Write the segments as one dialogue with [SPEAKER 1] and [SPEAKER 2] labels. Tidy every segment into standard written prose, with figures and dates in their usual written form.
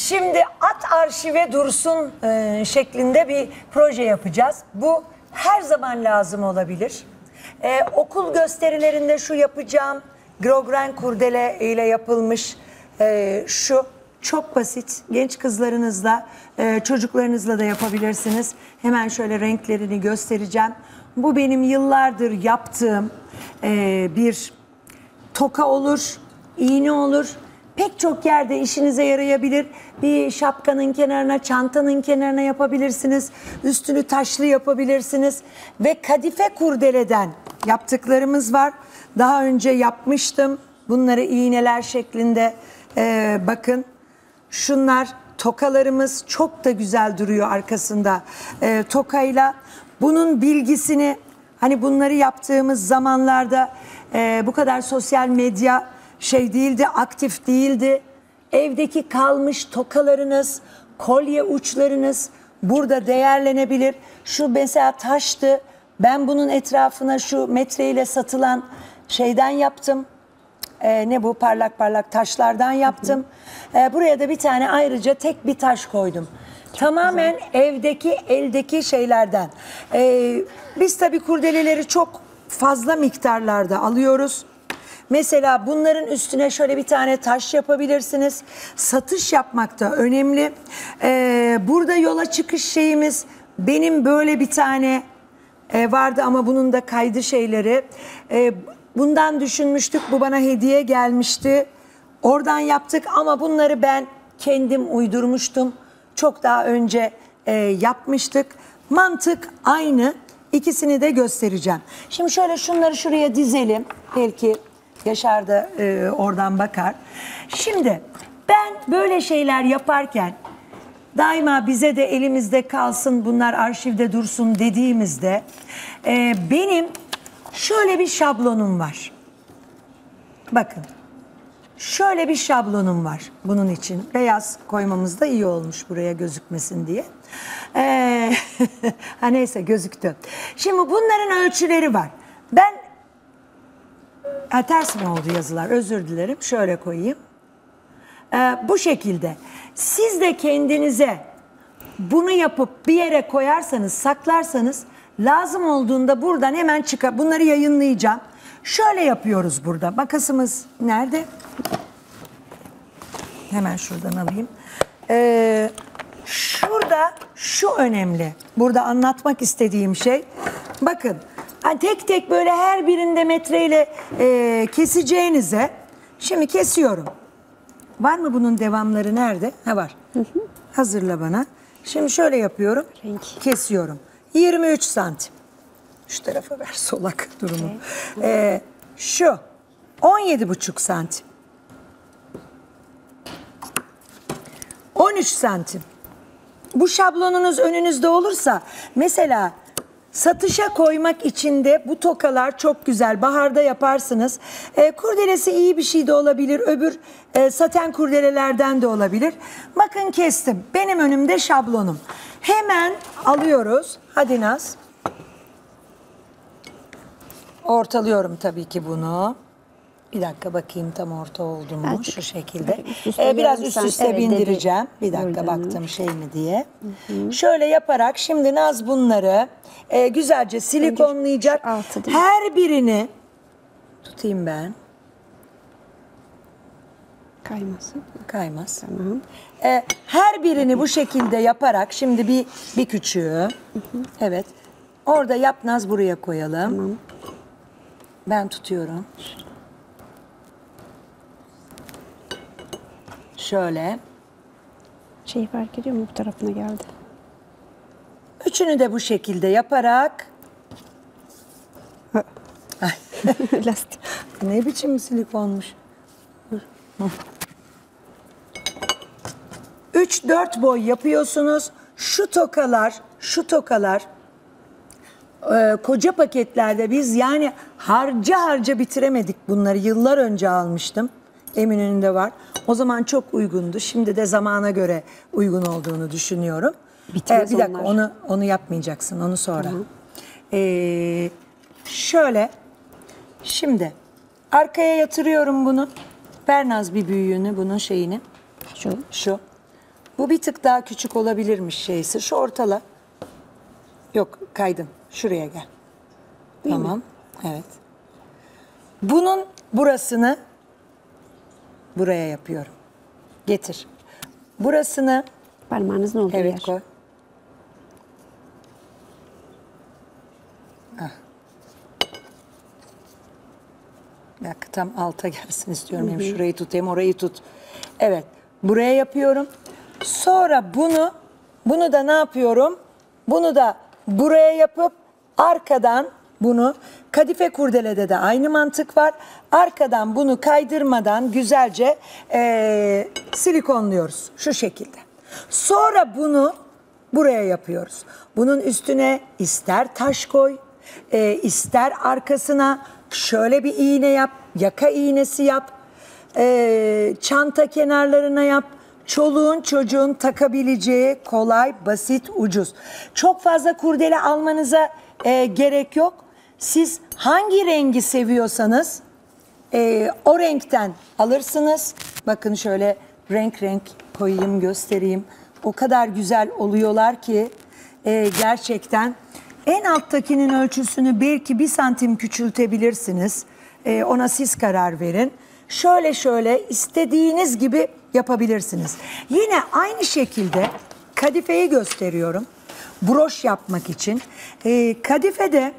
[SPEAKER 1] Şimdi at arşive dursun şeklinde bir proje yapacağız. Bu her zaman lazım olabilir. Okul gösterilerinde şu yapacağım grogren kurdele ile yapılmış şu çok basit. Genç kızlarınızla, çocuklarınızla da yapabilirsiniz. Hemen şöyle renklerini göstereceğim. Bu benim yıllardır yaptığım bir toka olur, iğne olur. Pek çok yerde işinize yarayabilir. Bir şapkanın kenarına, çantanın kenarına yapabilirsiniz. Üstünü taşlı yapabilirsiniz. Ve kadife kurdeleden yaptıklarımız var. Daha önce yapmıştım. Bunları iğneler şeklinde bakın. Şunlar tokalarımız, çok da güzel duruyor arkasında tokayla. Bunun bilgisini, hani bunları yaptığımız zamanlarda bu kadar sosyal medya değildi, aktif değildi. Evdeki kalmış tokalarınız, kolye uçlarınız burada değerlenebilir. Şu mesela taştı. Ben bunun etrafına şu metreyle satılan şeyden yaptım. Ne bu? Parlak parlak taşlardan yaptım. Buraya da bir tane ayrıca tek bir taş koydum. Çok tamamen güzel. Evdeki, eldeki şeylerden. Biz tabii kurdeleleri çok fazla miktarlarda alıyoruz. Mesela bunların üstüne şöyle bir tane taş yapabilirsiniz. Satış yapmak da önemli. Burada yola çıkış şeyimiz, benim böyle bir tane vardı ama bunun da kaydı şeyleri. Bundan düşünmüştük, bu bana hediye gelmişti. Oradan yaptık ama bunları ben kendim uydurmuştum. Çok daha önce yapmıştık. Mantık aynı. İkisini de göstereceğim. Şimdi şöyle şunları şuraya dizelim. Belki Yaşar da oradan bakar. Şimdi ben böyle şeyler yaparken daima bize de elimizde kalsın, bunlar arşivde dursun dediğimizde benim şöyle bir şablonum var. Bakın. Şöyle bir şablonum var bunun için. Beyaz koymamız da iyi olmuş buraya gözükmesin diye. Neyse gözüktü. Şimdi bunların ölçüleri var. Ben ters mi oldu yazılar? Özür dilerim. Şöyle koyayım. Bu şekilde. Siz de kendinize bunu yapıp bir yere koyarsanız, saklarsanız lazım olduğunda buradan hemen çıkar. Bunları yayınlayacağım. Şöyle yapıyoruz burada. Makasımız nerede? Hemen şuradan alayım. Şurada şu önemli. Burada anlatmak istediğim şey. Bakın. Tek tek böyle her birinde metreyle keseceğinize. Şimdi kesiyorum. Var mı bunun devamları nerede? Var. Hazırla bana. Şimdi şöyle yapıyorum. Kesiyorum. 23 santim. Şu tarafa ver solak durumu. Şu 17,5 santim. 13 santim. Bu şablonunuz önünüzde olursa mesela satışa koymak için de bu tokalar çok güzel. Baharda yaparsınız. Kurdelesi iyi bir şey de olabilir. Öbür saten kurdelelerden de olabilir. Bakın kestim. Benim önümde şablonum. Hemen alıyoruz. Hadi Naz. Ortalıyorum tabii ki bunu. Bir dakika bakayım tam orta oldu mu? Artık şu şekilde. Biraz üst üste bindireceğim. Bir dakika baktım şey mi diye. Şöyle yaparak şimdi Naz bunları güzelce silikonlayacak. Her birini tutayım ben.
[SPEAKER 2] Kaymasın.
[SPEAKER 1] Kaymaz. Tamam. Her birini bu şekilde yaparak şimdi bir küçüğü. Evet. Orada yap Naz, buraya koyalım. Tamam. Ben tutuyorum. Şöyle.
[SPEAKER 2] Fark ediyor mu? Bu tarafına geldi.
[SPEAKER 1] Üçünü de bu şekilde yaparak.
[SPEAKER 2] Lastik.
[SPEAKER 1] Ne biçim silikonmuş. 3-4 boy yapıyorsunuz. Şu tokalar koca paketlerde biz yani harca bitiremedik bunları. Yıllar önce almıştım. Eminönü'nde var. O zaman çok uygundu. Şimdi de zamana göre uygun olduğunu düşünüyorum. Bir dakika onu yapmayacaksın. Onu sonra. Şöyle. Şimdi arkaya yatırıyorum bunu. Ver Naz bir büyüğünü bunun şeyini. Şu. Bu bir tık daha küçük olabilirmiş şeysi. Şu ortala. Yok, kaydın. Şuraya gel.
[SPEAKER 2] Değil
[SPEAKER 1] Tamam.
[SPEAKER 2] mi?
[SPEAKER 1] Evet. Bunun burasını buraya yapıyorum. Getir. Burasını
[SPEAKER 2] Parmağınızın olduğu
[SPEAKER 1] evet
[SPEAKER 2] yer.
[SPEAKER 1] koy. Ah. Bir dakika, tam alta gelsin istiyorum. Hem şurayı tut hem orayı tut. Evet. Buraya yapıyorum. Sonra bunu da ne yapıyorum? Bunu da buraya yapıp arkadan bunu, kadife kurdelede de aynı mantık var. Arkadan bunu kaydırmadan güzelce silikonluyoruz. Şu şekilde. Sonra bunu buraya yapıyoruz. Bunun üstüne ister taş koy, ister arkasına şöyle bir iğne yap, yaka iğnesi yap, çanta kenarlarına yap. Çoluğun çocuğun takabileceği kolay, basit, ucuz. Çok fazla kurdele almanıza gerek yok. Siz hangi rengi seviyorsanız o renkten alırsınız. Bakın şöyle renk renk koyayım, göstereyim. O kadar güzel oluyorlar ki gerçekten. En alttakinin ölçüsünü belki 1 santim küçültebilirsiniz. Ona siz karar verin. Şöyle istediğiniz gibi yapabilirsiniz. Yine aynı şekilde kadifeyi gösteriyorum. Broş yapmak için. Kadifede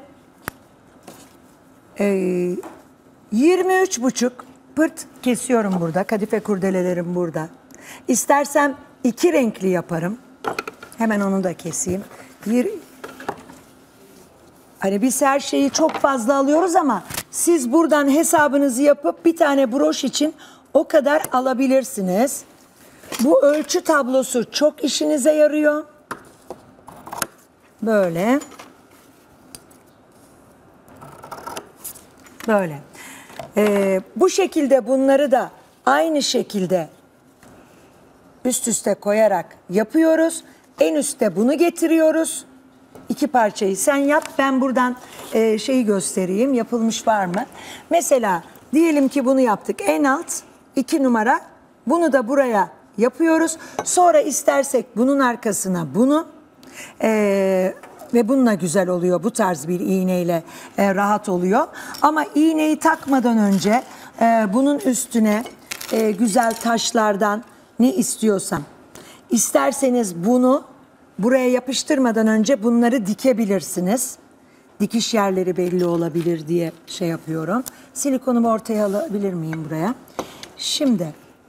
[SPEAKER 1] 23,5 pırt kesiyorum burada. Kadife kurdelelerim burada. İstersem 2 renkli yaparım. Hemen onu da keseyim. Hani biz her şeyi çok fazla alıyoruz ama siz buradan hesabınızı yapıp bir tane broş için o kadar alabilirsiniz. Bu ölçü tablosu çok işinize yarıyor. Böyle. Böyle. Bu şekilde bunları da aynı şekilde üst üste koyarak yapıyoruz. En üste bunu getiriyoruz. 2 parçayı sen yap. Ben buradan şeyi göstereyim. Yapılmış var mı? Mesela diyelim ki bunu yaptık. En alt 2 numara. Bunu da buraya yapıyoruz. Sonra istersek bunun arkasına bunu ve bununla güzel oluyor. Bu tarz bir iğneyle rahat oluyor. Ama iğneyi takmadan önce bunun üstüne güzel taşlardan ne istiyorsam. İsterseniz bunu buraya yapıştırmadan önce bunları dikebilirsiniz. Dikiş yerleri belli olabilir diye şey yapıyorum. Silikonumu ortaya alabilir miyim buraya? Şimdi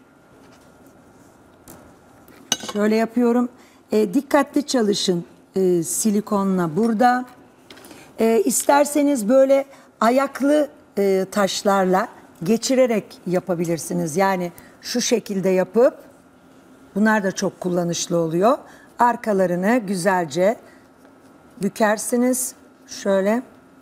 [SPEAKER 1] şöyle yapıyorum. Dikkatli çalışın silikonla burada. İsterseniz böyle ayaklı taşlarla geçirerek yapabilirsiniz. Yani şu şekilde yapıp, bunlar da çok kullanışlı oluyor. Arkalarını güzelce bükersiniz. Şöyle.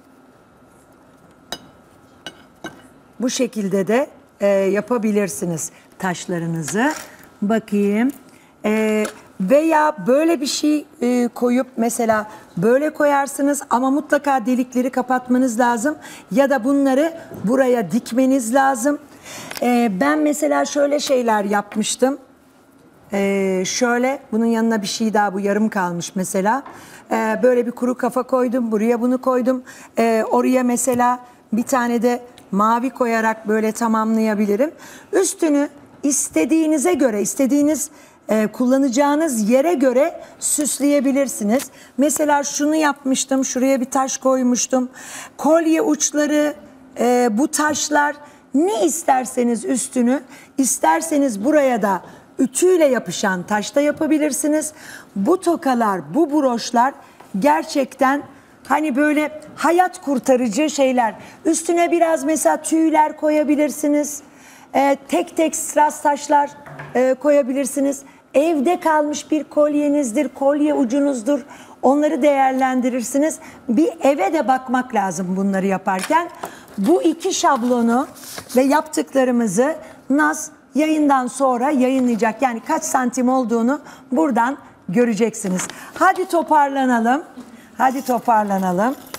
[SPEAKER 1] Bu şekilde de yapabilirsiniz taşlarınızı. Bakayım. Veya böyle bir şey koyup mesela böyle koyarsınız ama mutlaka delikleri kapatmanız lazım. Ya da bunları buraya dikmeniz lazım. Ben mesela şöyle şeyler yapmıştım. Şöyle bunun yanına bir şey daha, bu yarım kalmış mesela. Böyle bir kuru kafa koydum, buraya bunu koydum. Oraya mesela bir tane de mavi koyarak böyle tamamlayabilirim. Üstünü istediğinize göre, istediğiniz kullanacağınız yere göre süsleyebilirsiniz. Mesela şunu yapmıştım, şuraya bir taş koymuştum. Kolye uçları, bu taşlar, ne isterseniz üstünü, isterseniz buraya da ütüyle yapışan taşta yapabilirsiniz. Bu tokalar, bu broşlar gerçekten hani böyle hayat kurtarıcı şeyler. Üstüne biraz mesela tüyler koyabilirsiniz. Tek tek strass taşlar koyabilirsiniz. Evde kalmış bir kolyenizdir, kolye ucunuzdur. Onları değerlendirirsiniz. Bir eve de bakmak lazım bunları yaparken. Bu 2 şablonu ve yaptıklarımızı Naz yayından sonra yayınlayacak. Yani kaç santim olduğunu buradan göreceksiniz. Hadi toparlanalım. Hadi toparlanalım.